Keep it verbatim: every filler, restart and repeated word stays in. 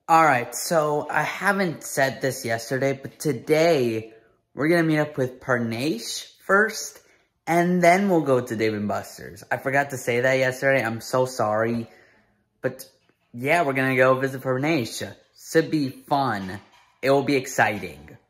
Alright, so I haven't said this yesterday, but today we're gonna meet up with Pranesh first, and then we'll go to Dave and Buster's. I forgot to say that yesterday, I'm so sorry. But yeah, we're gonna go visit Pranesh. Should be fun. It will be exciting.